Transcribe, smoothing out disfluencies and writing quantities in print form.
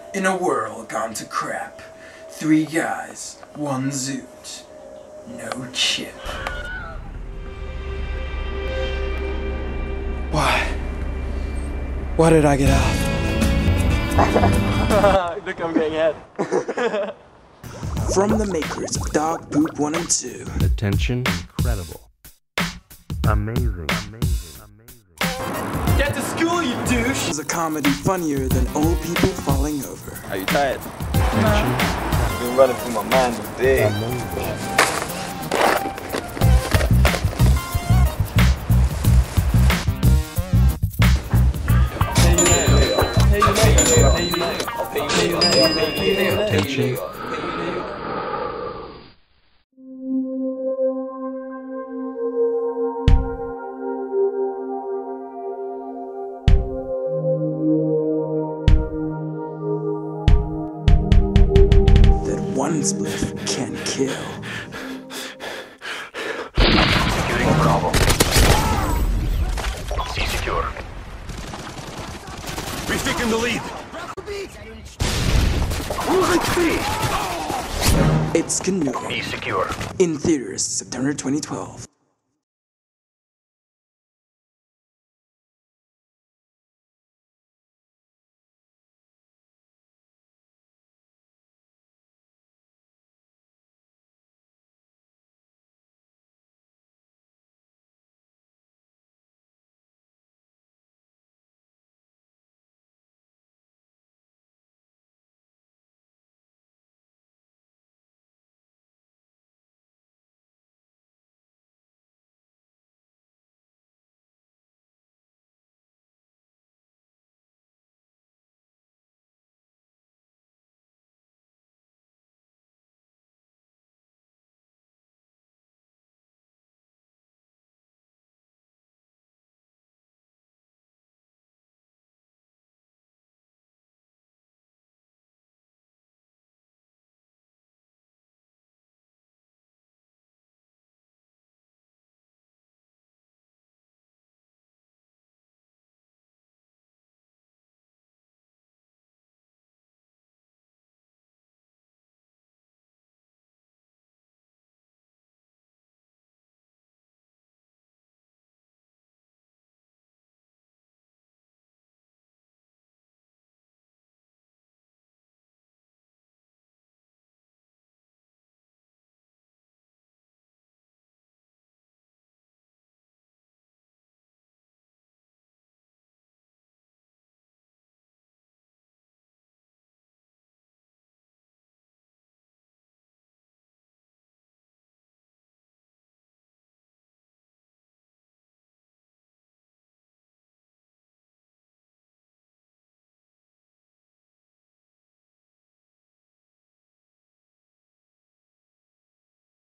In a world gone to crap, 3 guys, 1 zoot, no chip. Why? Why did I get out? Look, I'm getting ahead. From the makers of Dog Poop 1 and 2. Attention, incredible. Amazing. Get to school, you douche! Is a comedy funnier than old people falling over. Are you tired? Attention, I've been running through my mind all day. amazing. Attention. That one spliff can kill. Securing Bravo. C secure. We've taken the lead. It's Canoe. B secure. In theaters, September 2012.